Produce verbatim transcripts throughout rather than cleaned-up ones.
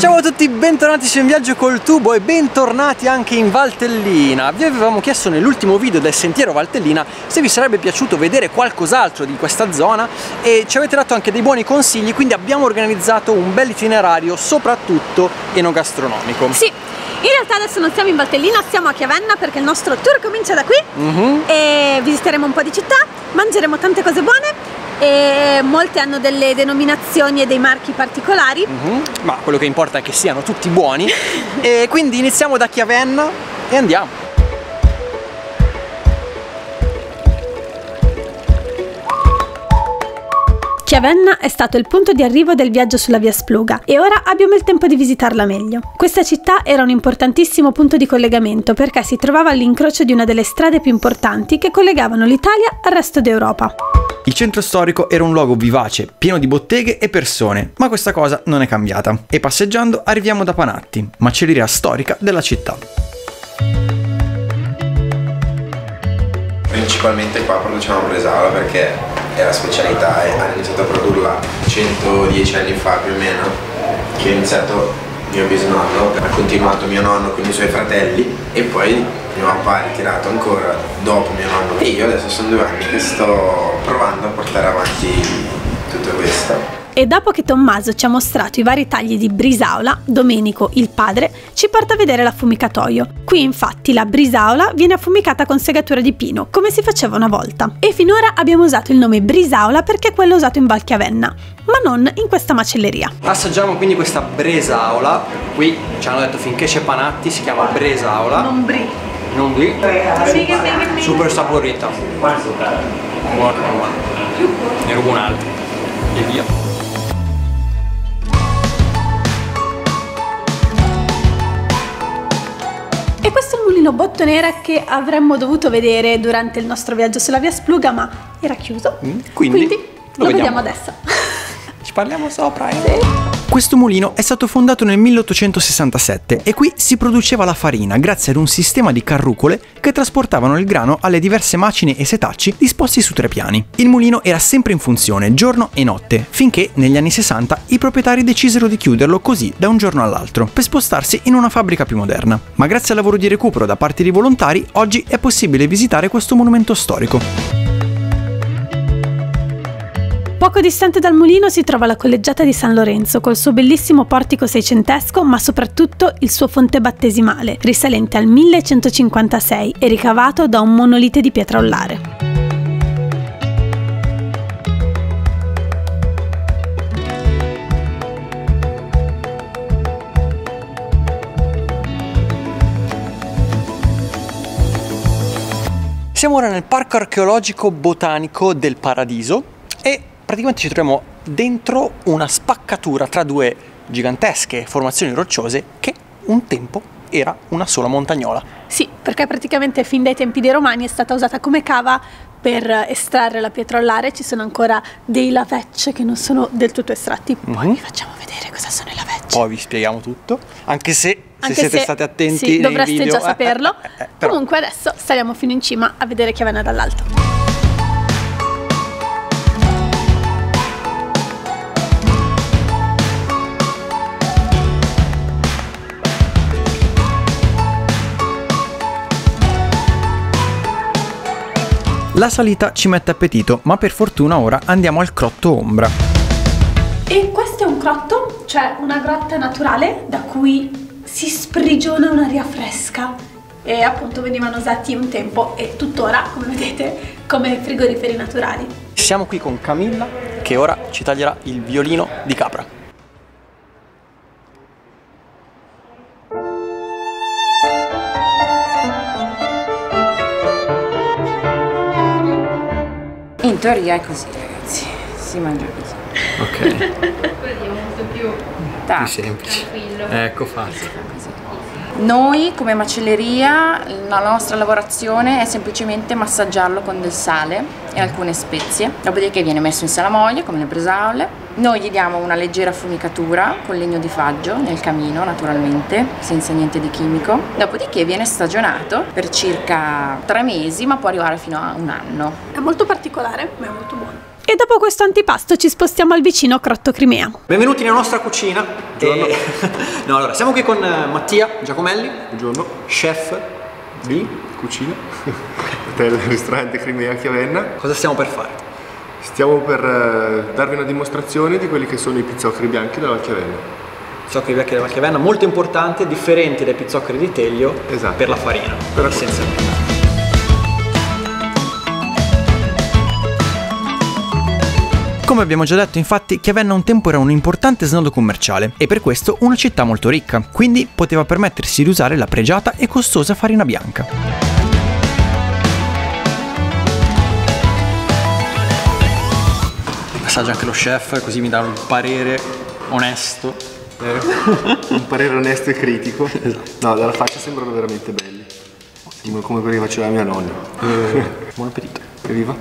Ciao a tutti, bentornati su In Viaggio col Tubo e bentornati anche in Valtellina. Vi avevamo chiesto nell'ultimo video del sentiero Valtellina se vi sarebbe piaciuto vedere qualcos'altro di questa zona e ci avete dato anche dei buoni consigli, quindi abbiamo organizzato un bel itinerario soprattutto enogastronomico. Sì, in realtà adesso non siamo in Valtellina, siamo a Chiavenna perché il nostro tour comincia da qui. Mm-hmm. E visiteremo un po' di città, mangeremo tante cose buone e molte hanno delle denominazioni e dei marchi particolari. Mm-hmm. Ma quello che importa è che siano tutti buoni. E quindi iniziamo da Chiavenna e andiamo. Chiavenna è stato il punto di arrivo del viaggio sulla via Spluga e ora abbiamo il tempo di visitarla meglio. Questa città era un importantissimo punto di collegamento perché si trovava all'incrocio di una delle strade più importanti che collegavano l'Italia al resto d'Europa. Il centro storico era un luogo vivace, pieno di botteghe e persone, ma questa cosa non è cambiata. E passeggiando arriviamo da Panatti, macelleria storica della città. Principalmente qua producevamo bresaola perché è la specialità e hanno iniziato a produrla centodieci anni fa più o meno, che ho iniziato mio bisnonno, ha continuato mio nonno con i suoi fratelli e poi mio papà ha ritirato ancora dopo mio nonno e io adesso sono due anni che sto provando a portare avanti tutto questo. E dopo che Tommaso ci ha mostrato i vari tagli di brisaola, Domenico, il padre, ci porta a vedere l'affumicatoio. Qui infatti la brisaola viene affumicata con segatura di pino, come si faceva una volta. E finora abbiamo usato il nome brisaola perché è quello usato in Val Chiavenna, ma non in questa macelleria. Assaggiamo quindi questa bresaola. Qui ci hanno detto finché c'è Panatti si chiama bresaola. Non bri. Non bri. Super saporita. Buona, buona. Ne rubo un altro. E via. E questo è il mulino Bottonera che avremmo dovuto vedere durante il nostro viaggio sulla via Spluga, ma era chiuso. Mm, quindi, quindi lo, lo vediamo. vediamo adesso. Ci parliamo sopra, eh? Sì. Questo mulino è stato fondato nel milleottocentosessantasette e qui si produceva la farina grazie ad un sistema di carrucole che trasportavano il grano alle diverse macine e setacci disposti su tre piani. Il mulino era sempre in funzione giorno e notte, finché negli anni sessanta i proprietari decisero di chiuderlo così da un giorno all'altro, per spostarsi in una fabbrica più moderna. Ma grazie al lavoro di recupero da parte di volontari, oggi è possibile visitare questo monumento storico. Poco distante dal mulino si trova la collegiata di San Lorenzo col suo bellissimo portico seicentesco, ma soprattutto il suo fonte battesimale, risalente al millecentocinquantasei e ricavato da un monolite di pietra ollare. Siamo ora nel Parco Archeologico Botanico del Paradiso e praticamente ci troviamo dentro una spaccatura tra due gigantesche formazioni rocciose che un tempo era una sola montagnola. Sì, perché praticamente fin dai tempi dei Romani è stata usata come cava per estrarre la pietra ollare. Ci sono ancora dei lavecce che non sono del tutto estratti. Poi Mm-hmm. vi facciamo vedere cosa sono i lavecce. Poi vi spieghiamo tutto, anche se, se Anche siete se, stati attenti sì, nei dovreste video, già saperlo. eh, eh, eh, però. Comunque adesso saliamo fino in cima a vedere Chiavenna dall'alto. La salita ci mette appetito, ma per fortuna ora andiamo al crotto ombra. E questo è un crotto, cioè una grotta naturale da cui si sprigiona un'aria fresca e appunto venivano usati un tempo e tuttora, come vedete, come frigoriferi naturali. Siamo qui con Camilla che ora ci taglierà il violino di capra. In teoria è così, ragazzi, si mangia così. Ok. Quello è molto più, Più semplice. tranquillo. Ecco fatto. Si fa così. Noi come macelleria la nostra lavorazione è semplicemente massaggiarlo con del sale e alcune spezie, dopodiché viene messo in salamoia come le bresaole. Noi gli diamo una leggera affumicatura con legno di faggio nel camino, naturalmente, senza niente di chimico, dopodiché viene stagionato per circa tre mesi, ma può arrivare fino a un anno. È molto particolare, ma è molto buono. E E dopo questo antipasto ci spostiamo al vicino Crotto Crimea. Benvenuti nella nostra cucina. E... no, allora, siamo qui con Mattia Giacomelli. Buongiorno. Chef di cucina. Hotel ristorante Crimea Chiavenna. Cosa stiamo per fare? Stiamo per uh, darvi una dimostrazione di quelli che sono i pizzoccheri bianchi della Val Chiavenna. Pizzoccheri bianchi della Val Chiavenna, molto importante, differenti dai pizzoccheri di Teglio. Esatto. Per la farina. Per la essenzialmente. Come abbiamo già detto, infatti, Chiavenna un tempo era un importante snodo commerciale e per questo una città molto ricca, quindi poteva permettersi di usare la pregiata e costosa farina bianca. Assaggia anche lo chef, così mi dà un parere onesto. Eh, un parere onesto e critico. No, dalla faccia sembrano veramente belli. Sembrano come quelli che faceva mia nonna. Eh, buon appetito. Evviva.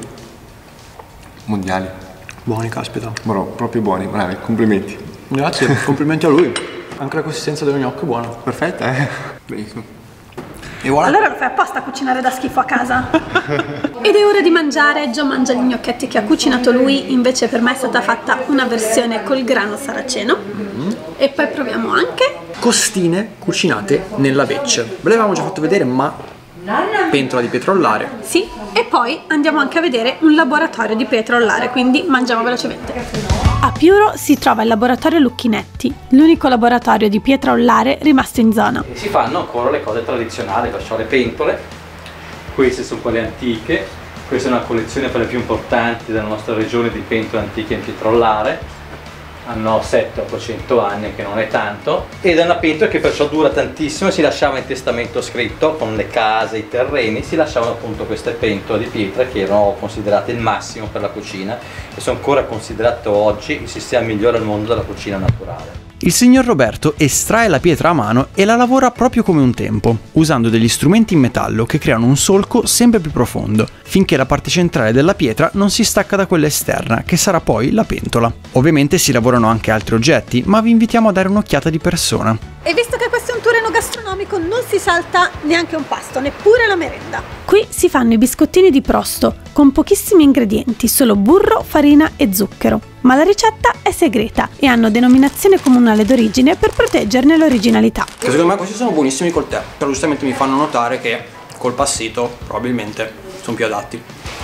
Mondiali. Buoni, caspita. Bravo, proprio buoni, bravi, complimenti. Grazie, complimenti a lui. Anche la consistenza dello gnocco è buona. Perfetta, eh? Benissimo. E voilà. Allora lo fai apposta a cucinare da schifo a casa? Ed è ora di mangiare. Gio mangia gli gnocchetti che ha cucinato lui, invece per me è stata fatta una versione col grano saraceno. Mm-hmm. E poi proviamo anche costine cucinate nella vecchia. Ve l'avevamo già fatto vedere, ma pentola di pietra ollare. Sì, e poi andiamo anche a vedere un laboratorio di pietra ollare, quindi mangiamo velocemente. A Piuro si trova il laboratorio Lucchinetti, l'unico laboratorio di pietra ollare rimasto in zona. E si fanno ancora le cose tradizionali, perciò le pentole, queste sono quelle antiche, questa è una collezione per le più importanti della nostra regione di pentole antiche in pietra ollare. Hanno settecento ottocento anni, che non è tanto, ed è una pentola che perciò dura tantissimo. Si lasciava in testamento scritto con le case, i terreni, si lasciavano appunto queste pentole di pietra che erano considerate il massimo per la cucina e sono ancora considerato oggi il sistema migliore al mondo della cucina naturale. Il signor Roberto estrae la pietra a mano e la lavora proprio come un tempo, usando degli strumenti in metallo che creano un solco sempre più profondo, finché la parte centrale della pietra non si stacca da quella esterna, che sarà poi la pentola. Ovviamente si lavorano anche altri oggetti, ma vi invitiamo a dare un'occhiata di persona. E visto che questo è un tour enogastronomico, non si salta neanche un pasto, neppure la merenda. Qui si fanno i biscottini di prosto, con pochissimi ingredienti, solo burro, farina e zucchero. Ma la ricetta è segreta e hanno denominazione comunale d'origine per proteggerne l'originalità. Che secondo me questi sono buonissimi col tè, però giustamente mi fanno notare che col passito probabilmente sono più adatti.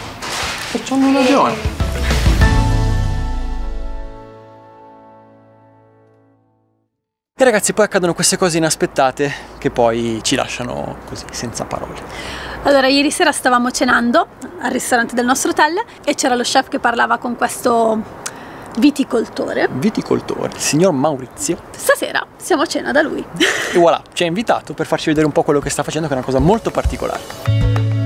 E c'hanno una ragione. E ragazzi, poi accadono queste cose inaspettate che poi ci lasciano così, senza parole. Allora, ieri sera stavamo cenando al ristorante del nostro hotel e c'era lo chef che parlava con questo viticoltore. Viticoltore, il signor Maurizio. Stasera siamo a cena da lui. E voilà, ci ha invitato per farci vedere un po' quello che sta facendo, che è una cosa molto particolare.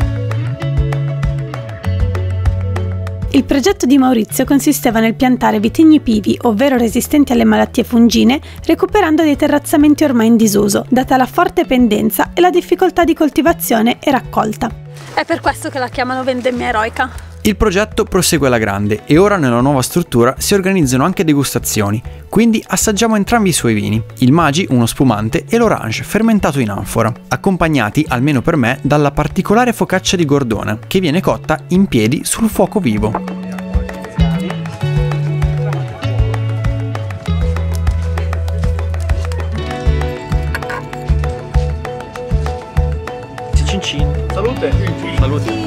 Il progetto di Maurizio consisteva nel piantare vitigni pivi, ovvero resistenti alle malattie fungine, recuperando dei terrazzamenti ormai in disuso, data la forte pendenza e la difficoltà di coltivazione e raccolta. È per questo che la chiamano vendemmia eroica. Il progetto prosegue alla grande e ora nella nuova struttura si organizzano anche degustazioni, quindi assaggiamo entrambi i suoi vini, il Magi, uno spumante, e l'Orange, fermentato in anfora, accompagnati, almeno per me, dalla particolare focaccia di Gordona, che viene cotta in piedi sul fuoco vivo. Cin cin. Salute! Salute!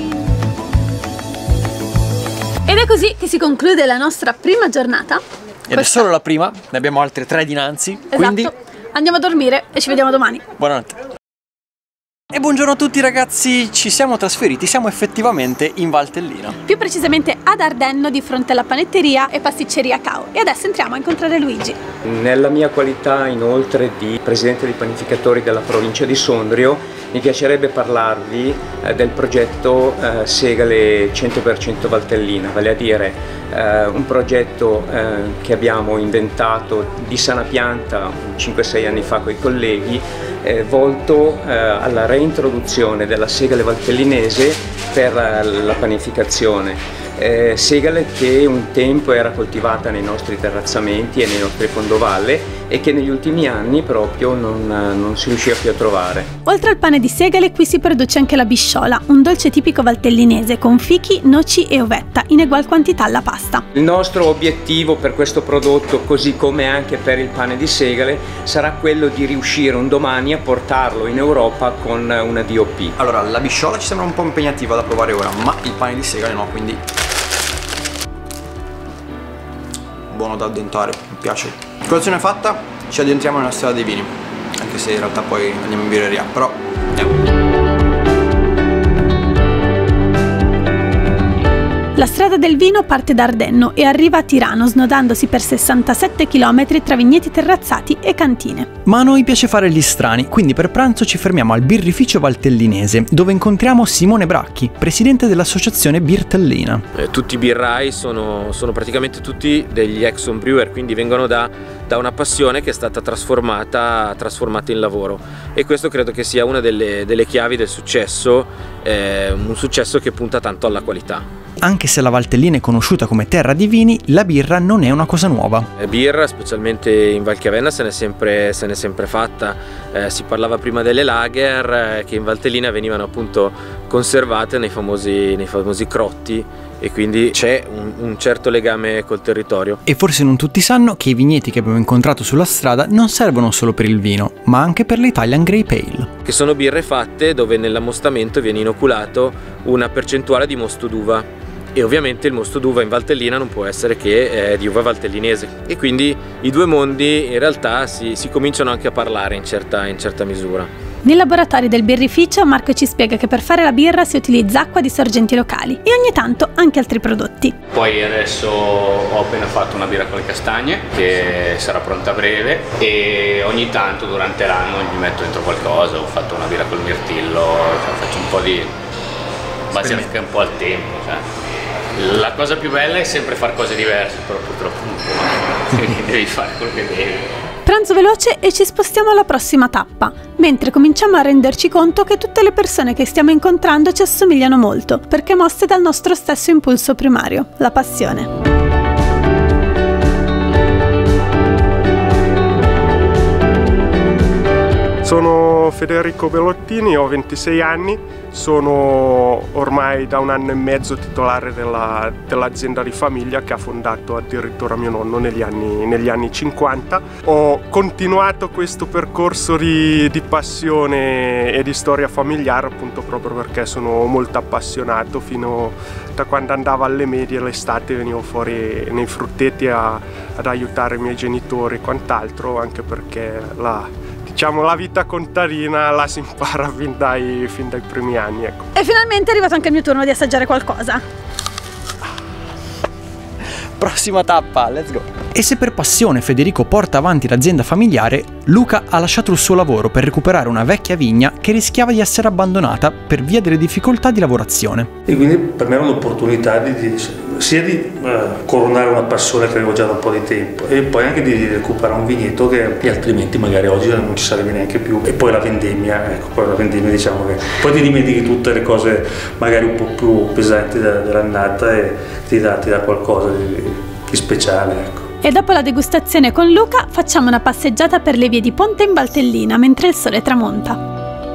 Ed è così che si conclude la nostra prima giornata. Ed è solo la prima, ne abbiamo altre tre dinanzi, Esatto. Quindi andiamo a dormire e ci vediamo domani. buonanotte. E buongiorno a tutti ragazzi, ci siamo trasferiti, siamo effettivamente in Valtellina. Più precisamente ad Ardenno, di fronte alla panetteria e pasticceria Cao. E adesso entriamo a incontrare Luigi. Nella mia qualità inoltre di presidente dei panificatori della provincia di Sondrio, mi piacerebbe parlarvi eh, del progetto eh, Segale cento per cento Valtellina, vale a dire eh, un progetto eh, che abbiamo inventato di sana pianta cinque sei anni fa con i colleghi, eh, volto eh, alla reintroduzione della segale valtellinese per eh, la panificazione. eh, segale che un tempo era coltivata nei nostri terrazzamenti e nei nostri fondovalle e che negli ultimi anni proprio non, non si riusciva più a trovare. Oltre al pane di segale, qui si produce anche la bisciola, un dolce tipico valtellinese con fichi, noci e ovetta in egual quantità alla pasta. Il nostro obiettivo per questo prodotto, così come anche per il pane di segale, sarà quello di riuscire un domani a portarlo in Europa con una D O P. Allora, la bisciola ci sembra un po' impegnativa da provare ora, ma il pane di segale no, quindi buono da addentare, mi piace. Colazione fatta, ci addentriamo nella strada dei vini, anche se in realtà poi andiamo in birreria, però andiamo. La strada del vino parte da Ardenno e arriva a Tirano, snodandosi per sessantasette chilometri tra vigneti terrazzati e cantine. Ma a noi piace fare gli strani, quindi per pranzo ci fermiamo al birrificio valtellinese, dove incontriamo Simone Bracchi, presidente dell'associazione Birtellina. Eh, tutti i birrai sono, sono praticamente tutti degli ex home brewer, quindi vengono da, da una passione che è stata trasformata, trasformata in lavoro, e questo credo che sia una delle, delle chiavi del successo, eh, un successo che punta tanto alla qualità. Anche se la Valtellina è conosciuta come terra di vini, la birra non è una cosa nuova. La birra, specialmente in Valchiavenna, se n'è sempre, se n'è sempre fatta. Eh, si parlava prima delle lager, eh, che in Valtellina venivano appunto conservate nei famosi, nei famosi crotti, e quindi c'è un, un certo legame col territorio. E forse non tutti sanno che i vigneti che abbiamo incontrato sulla strada non servono solo per il vino, ma anche per l'Italian Grape Ale. Che sono birre fatte dove nell'ammostamento viene inoculato una percentuale di mosto d'uva. E ovviamente il mosto d'uva in Valtellina non può essere che eh, di uva valtellinese, e quindi i due mondi in realtà si, si cominciano anche a parlare in certa, in certa misura. Nei laboratori del birrificio Marco ci spiega che per fare la birra si utilizza acqua di sorgenti locali e ogni tanto anche altri prodotti. Poi adesso ho appena fatto una birra con le castagne che sarà pronta a breve, e ogni tanto durante l'anno gli metto dentro qualcosa. Ho fatto una birra col mirtillo, cioè faccio un po' di... base anche un po' al tempo, cioè. La cosa più bella è sempre fare cose diverse, però purtroppo non può, quindi devi fare quello che devi. Pranzo veloce e ci spostiamo alla prossima tappa, mentre cominciamo a renderci conto che tutte le persone che stiamo incontrando ci assomigliano molto, perché mosse dal nostro stesso impulso primario, la passione. Sono Federico Bellottini, ho ventisei anni, sono ormai da un anno e mezzo titolare della, dell'azienda di famiglia che ha fondato addirittura mio nonno negli anni, negli anni cinquanta. Ho continuato questo percorso di, di passione e di storia familiare appunto proprio perché sono molto appassionato. Fino da quando andavo alle medie l'estate venivo fuori nei frutteti a, ad aiutare i miei genitori e quant'altro, anche perché la... diciamo la vita contadina la si impara fin dai, fin dai primi anni, ecco. E finalmente è arrivato anche il mio turno di assaggiare qualcosa. Prossima tappa, let's go! E se per passione Federico porta avanti l'azienda familiare, Luca ha lasciato il suo lavoro per recuperare una vecchia vigna che rischiava di essere abbandonata per via delle difficoltà di lavorazione. E quindi per me era un'opportunità di, di, sia di uh, coronare una passione che avevo già da un po' di tempo, e poi anche di recuperare un vigneto che, che altrimenti magari oggi non ci sarebbe neanche più. E poi la vendemmia, ecco, poi la vendemmia diciamo che poi ti dimentichi tutte le cose magari un po' più pesanti dell'annata e ti dà, ti dà qualcosa di, di speciale, ecco. E dopo la degustazione con Luca facciamo una passeggiata per le vie di Ponte in Valtellina mentre il sole tramonta.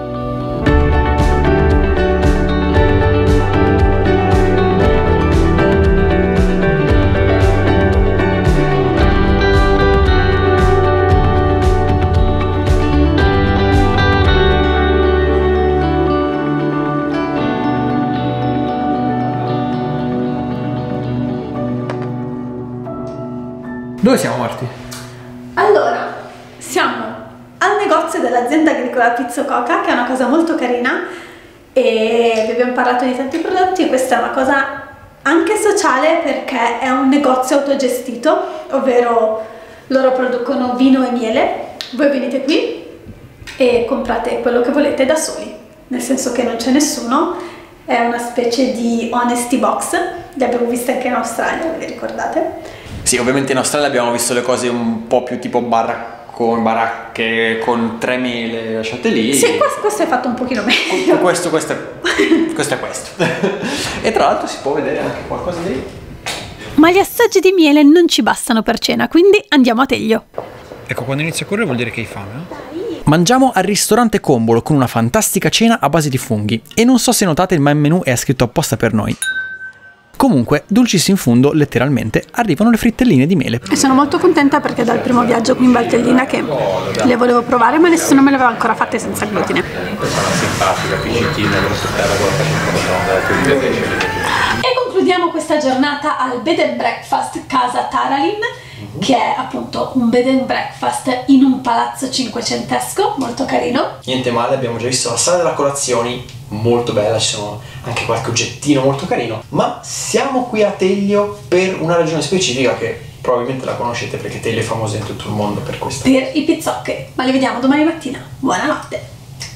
Dove siamo, Marti? Allora, siamo al negozio dell'azienda agricola Pizzococa, che è una cosa molto carina, e vi abbiamo parlato di tanti prodotti. Questa è una cosa anche sociale perché è un negozio autogestito, ovvero loro producono vino e miele. Voi venite qui e comprate quello che volete da soli, nel senso che non c'è nessuno, è una specie di honesty box, li abbiamo visti anche in Australia, vi ricordate? Sì, ovviamente in Australia abbiamo visto le cose un po' più tipo baracco, baracche con tre mele lasciate lì. Sì, questo, questo è fatto un pochino meglio. Questo, questo, è, questo è questo. E tra l'altro si può vedere anche qualcosa di... Ma gli assaggi di miele non ci bastano per cena, quindi andiamo a Teglio. Ecco, quando inizia a correre vuol dire che hai fame, eh? Mangiamo al ristorante Combolo con una fantastica cena a base di funghi. E non so se notate, ma il menù è scritto apposta per noi. Comunque, dulcis in fundo, letteralmente, arrivano le frittelline di mele. E sono molto contenta perché dal primo viaggio qui in Valtellina che le volevo provare, ma nessuno me le aveva ancora fatte senza glutine. Questa è una simpatica piscitina dello spettacolo. E concludiamo questa giornata al Bed and Breakfast Casa Taralin, che è appunto un bed and breakfast in un palazzo cinquecentesco, molto carino. Niente male, abbiamo già visto la sala della colazioni, molto bella, ci sono anche qualche oggettino molto carino, ma siamo qui a Teglio per una ragione specifica che probabilmente la conoscete perché Teglio è famosa in tutto il mondo per questo. Per i pizzoccheri, ma li vediamo domani mattina. Buonanotte!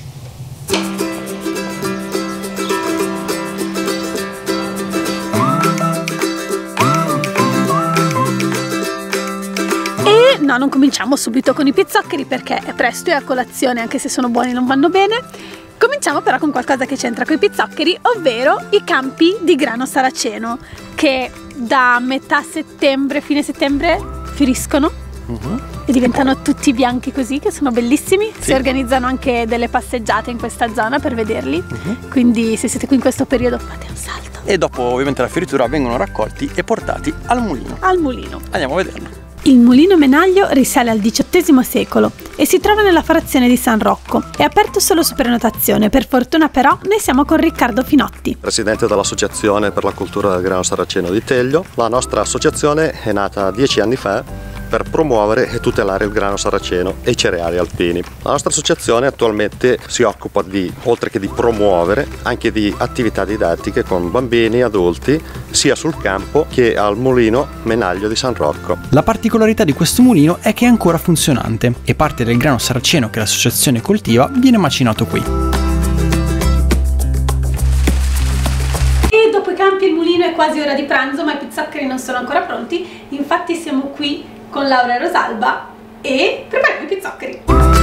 No, non cominciamo subito con i pizzoccheri perché è presto e a colazione, anche se sono buoni, non vanno bene. Cominciamo però con qualcosa che c'entra con i pizzoccheri, ovvero i campi di grano saraceno, che da metà settembre, fine settembre, fioriscono uh-huh. e diventano tutti bianchi così, che sono bellissimi. Sì. Si organizzano anche delle passeggiate in questa zona per vederli, uh-huh. quindi se siete qui in questo periodo fate un salto. E dopo ovviamente la fioritura vengono raccolti e portati al mulino. Al mulino. Andiamo a vederlo. Il mulino Menaglio risale al diciottesimo secolo e si trova nella frazione di San Rocco. È aperto solo su prenotazione, per fortuna però noi siamo con Riccardo Finotti, presidente dell'Associazione per la Cultura del Grano Saraceno di Teglio. La nostra associazione è nata dieci anni fa per promuovere e tutelare il grano saraceno e i cereali alpini. La nostra associazione attualmente si occupa di, oltre che di promuovere, anche di attività didattiche con bambini e adulti, sia sul campo che al mulino Menaglio di San Rocco. La particolarità di questo mulino è che è ancora funzionante e parte del grano saraceno che l'associazione coltiva viene macinato qui. E dopo i campi e il mulino è quasi ora di pranzo, ma i pizzoccheri non sono ancora pronti, infatti siamo qui con Laura e Rosalba e prepariamo i pizzoccheri.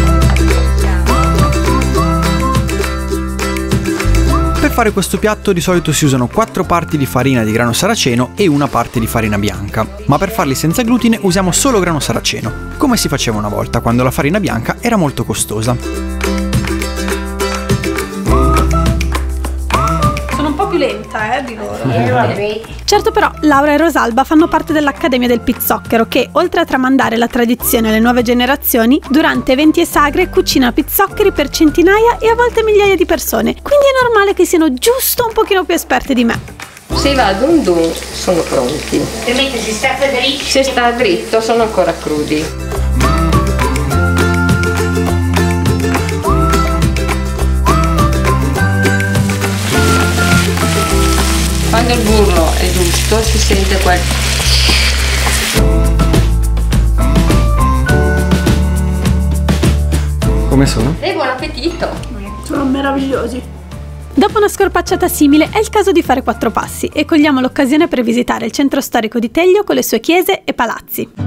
Per fare questo piatto di solito si usano quattro parti di farina di grano saraceno e una parte di farina bianca, ma per farli senza glutine usiamo solo grano saraceno, come si faceva una volta quando la farina bianca era molto costosa. Più lenta eh, di loro. Eh, certo, però Laura e Rosalba fanno parte dell'Accademia del Pizzocchero che, oltre a tramandare la tradizione alle nuove generazioni, durante eventi e sagre cucina pizzoccheri per centinaia e a volte migliaia di persone, quindi è normale che siano giusto un pochino più esperte di me. Se va dun dun sono pronti. Ovviamente si sta dritto. Se sta dritto sono ancora crudi. Quando il burro è giusto si sente quel... Come sono? E buon appetito! Sono meravigliosi! Dopo una scorpacciata simile è il caso di fare quattro passi e cogliamo l'occasione per visitare il centro storico di Teglio con le sue chiese e palazzi.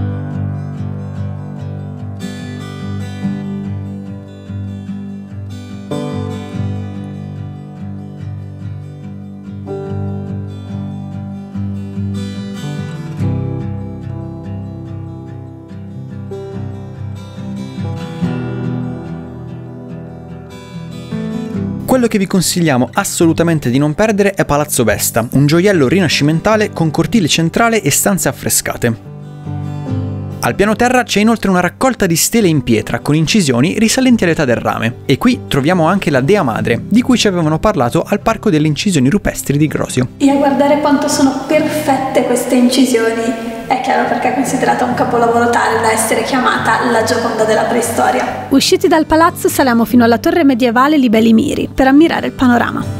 Quello che vi consigliamo assolutamente di non perdere è Palazzo Vesta, un gioiello rinascimentale con cortile centrale e stanze affrescate. Al piano terra c'è inoltre una raccolta di stele in pietra con incisioni risalenti all'età del rame, e qui troviamo anche la Dea Madre, di cui ci avevano parlato al Parco delle Incisioni Rupestri di Grosio. E a guardare quanto sono perfette queste incisioni, è chiaro perché è considerata un capolavoro tale da essere chiamata la Gioconda della preistoria. Usciti dal palazzo saliamo fino alla torre medievale Libelli Miri per ammirare il panorama.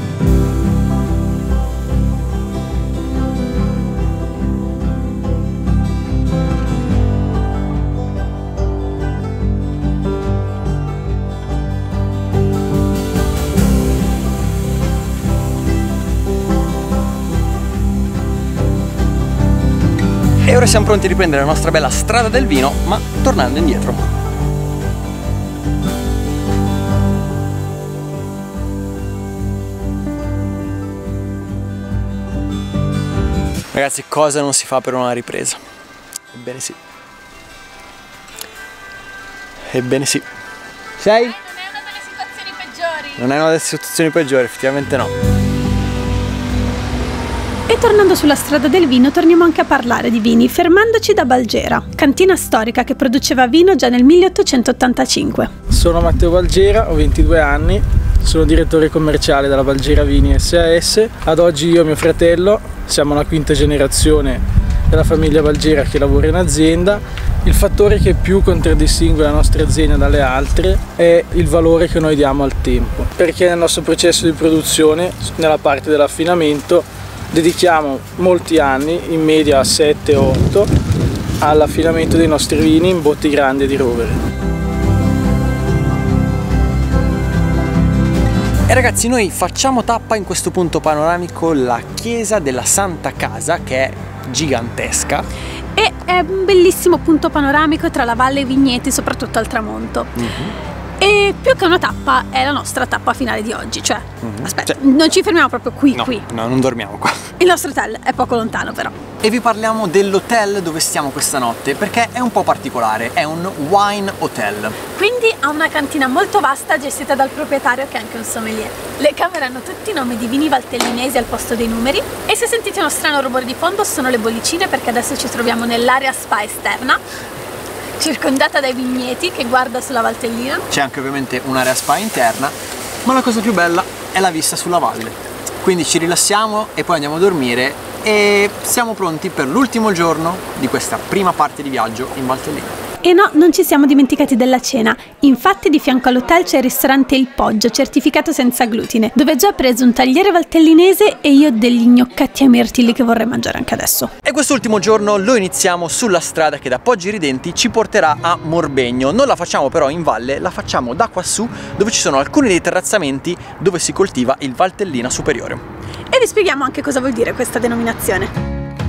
E ora siamo pronti a riprendere la nostra bella strada del vino, ma tornando indietro. Ragazzi, cosa non si fa per una ripresa? Ebbene sì. Ebbene sì. Sei? Non è una delle situazioni peggiori. Non è una delle situazioni peggiori, effettivamente no. E tornando sulla strada del vino, torniamo anche a parlare di vini, fermandoci da Balgera, cantina storica che produceva vino già nel milleottocentottantacinque. Sono Matteo Balgera, ho ventidue anni, sono direttore commerciale della Balgera Vini S A S. Ad oggi io e mio fratello siamo la quinta generazione della famiglia Balgera che lavora in azienda. Il fattore che più contraddistingue la nostra azienda dalle altre è il valore che noi diamo al tempo, perché nel nostro processo di produzione, nella parte dell'affinamento, dedichiamo molti anni, in media sette otto, all'affinamento dei nostri vini in botti grandi di rovere. E ragazzi, noi facciamo tappa in questo punto panoramico, la chiesa della Santa Casa, che è gigantesca. E è un bellissimo punto panoramico tra la valle e i vigneti, soprattutto al tramonto. Mm-hmm. E più che una tappa è la nostra tappa finale di oggi, cioè, mm-hmm. aspetta, cioè, non ci fermiamo proprio qui, no, qui. No, non dormiamo qua. Il nostro hotel è poco lontano però. E vi parliamo dell'hotel dove stiamo questa notte, perché è un po' particolare, è un wine hotel. Quindi ha una cantina molto vasta gestita dal proprietario che è anche un sommelier. Le camere hanno tutti i nomi di vini valtellinesi al posto dei numeri e se sentite uno strano rumore di fondo sono le bollicine, perché adesso ci troviamo nell'area spa esterna, circondata dai vigneti che guarda sulla Valtellina. C'è anche ovviamente un'area spa interna, ma la cosa più bella è la vista sulla valle. Quindi ci rilassiamo e poi andiamo a dormire e siamo pronti per l'ultimo giorno di questa prima parte di viaggio in Valtellina. E no, non ci siamo dimenticati della cena. Infatti di fianco all'hotel c'è il ristorante Il Poggio, certificato senza glutine, dove ho già preso un tagliere valtellinese e io degli gnocchetti ai mirtilli che vorrei mangiare anche adesso. E quest'ultimo giorno lo iniziamo sulla strada che da Poggi Ridenti ci porterà a Morbegno. Non la facciamo però in valle, la facciamo da quassù, dove ci sono alcuni dei terrazzamenti dove si coltiva il Valtellina superiore. E vi spieghiamo anche cosa vuol dire questa denominazione.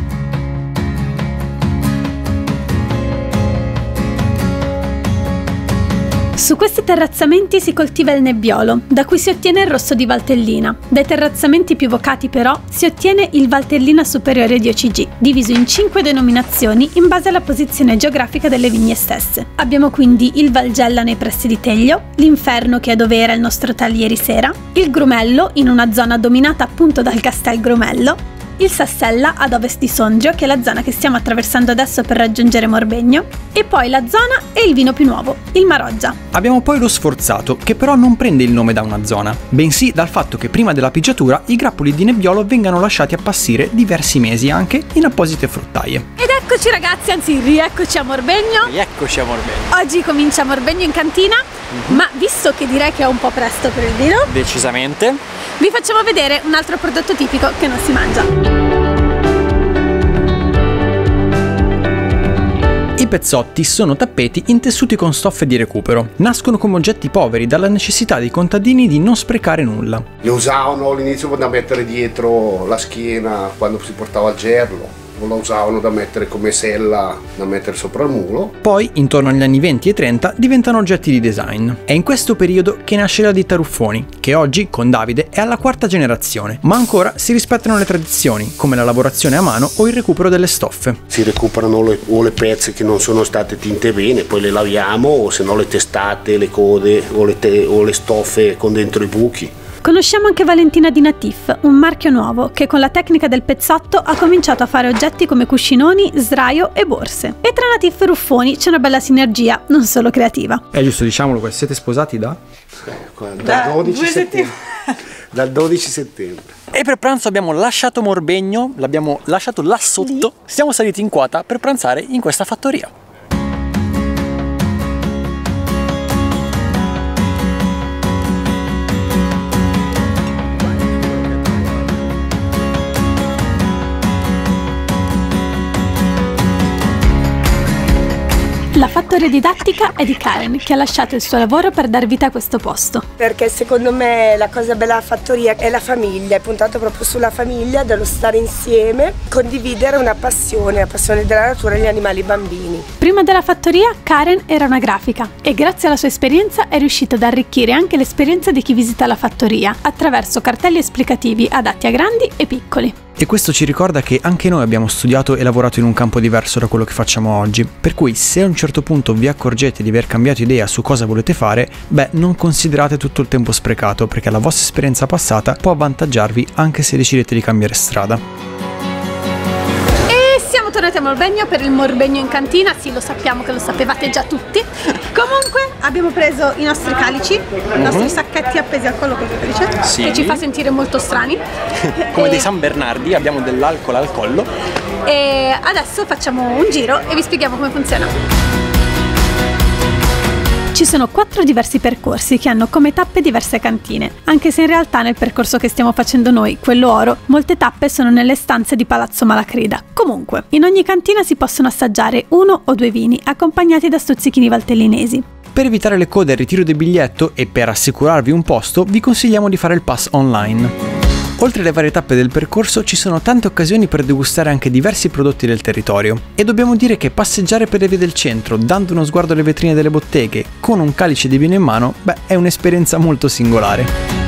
Su questi terrazzamenti si coltiva il Nebbiolo, da cui si ottiene il rosso di Valtellina. Dai terrazzamenti più vocati però si ottiene il Valtellina superiore di O C G, diviso in cinque denominazioni in base alla posizione geografica delle vigne stesse. Abbiamo quindi il Valgella nei pressi di Teglio, l'Inferno che è dove era il nostro hotel ieri sera, il Grumello in una zona dominata appunto dal Castel Grumello, il Sassella ad ovest di Sondrio, che è la zona che stiamo attraversando adesso per raggiungere Morbegno, e poi la zona e il vino più nuovo, il Maroggia. Abbiamo poi lo Sforzato, che però non prende il nome da una zona, bensì dal fatto che prima della pigiatura i grappoli di Nebbiolo vengano lasciati appassire diversi mesi anche in apposite fruttaie. Ed eccoci ragazzi, anzi rieccoci a Morbegno. Rieccoci a Morbegno. Oggi comincia Morbegno in cantina, mm-hmm. ma visto che direi che è un po' presto per il vino, decisamente, vi facciamo vedere un altro prodotto tipico che non si mangia. I pezzotti sono tappeti in tessuti con stoffe di recupero. Nascono come oggetti poveri dalla necessità dei contadini di non sprecare nulla. Le usavano all'inizio da mettere dietro la schiena quando si portava il gerlo, o la usavano da mettere come sella da mettere sopra il mulo. Poi, intorno agli anni venti e trenta, diventano oggetti di design. È in questo periodo che nasce la ditta Ruffoni, che oggi, con Davide, è alla quarta generazione, ma ancora si rispettano le tradizioni, come la lavorazione a mano o il recupero delle stoffe. Si recuperano le, o le pezze che non sono state tinte bene, poi le laviamo, o se no le testate, le code o le, te, o le stoffe con dentro i buchi. Conosciamo anche Valentina di Natif, un marchio nuovo che con la tecnica del pezzotto ha cominciato a fare oggetti come cuscinoni, sdraio e borse. E tra Natif e Ruffoni c'è una bella sinergia, non solo creativa. È giusto, diciamolo, siete sposati da? Dal dodici settembre. Dal dodici settembre. E per pranzo abbiamo lasciato Morbegno, l'abbiamo lasciato là sotto, siamo saliti in quota per pranzare in questa fattoria. La fattoria didattica è di Karen, che ha lasciato il suo lavoro per dar vita a questo posto. Perché secondo me la cosa bella della fattoria è la famiglia, è puntato proprio sulla famiglia, dello stare insieme, condividere una passione, la passione della natura e gli animali e i bambini. Prima della fattoria Karen era una grafica e grazie alla sua esperienza è riuscita ad arricchire anche l'esperienza di chi visita la fattoria attraverso cartelli esplicativi adatti a grandi e piccoli. E questo ci ricorda che anche noi abbiamo studiato e lavorato in un campo diverso da quello che facciamo oggi, per cui se a un certo punto vi accorgete di aver cambiato idea su cosa volete fare, beh, non considerate tutto il tempo sprecato, perché la vostra esperienza passata può avvantaggiarvi anche se decidete di cambiare strada. Siamo tornati a Morbegno per il Morbegno in cantina, sì, lo sappiamo che lo sapevate già tutti. Comunque abbiamo preso i nostri calici, i nostri uh-huh. sacchetti appesi al collo col calice, sì. che ci fa sentire molto strani. Come e... dei San Bernardi, abbiamo dell'alcol al collo. E adesso facciamo un giro e vi spieghiamo come funziona. Ci sono quattro diversi percorsi che hanno come tappe diverse cantine, anche se in realtà nel percorso che stiamo facendo noi, quello oro, molte tappe sono nelle stanze di Palazzo Malacrida. Comunque, in ogni cantina si possono assaggiare uno o due vini, accompagnati da stuzzichini valtellinesi. Per evitare le code al ritiro del biglietto e per assicurarvi un posto, vi consigliamo di fare il pass online. Oltre alle varie tappe del percorso ci sono tante occasioni per degustare anche diversi prodotti del territorio e dobbiamo dire che passeggiare per le vie del centro dando uno sguardo alle vetrine delle botteghe con un calice di vino in mano, beh, è un'esperienza molto singolare.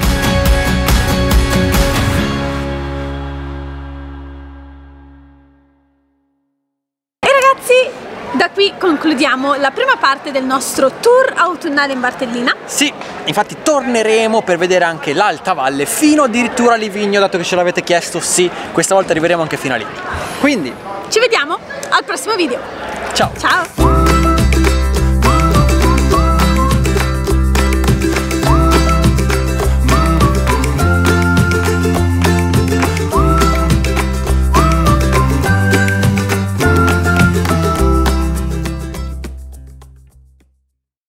E ragazzi, da qui concludiamo la prima parte del nostro tour autunnale in Valtellina. Sì, infatti torneremo per vedere anche l'Alta Valle fino addirittura a Livigno, dato che ce l'avete chiesto, sì, questa volta arriveremo anche fino a lì. Quindi ci vediamo al prossimo video. Ciao! Ciao!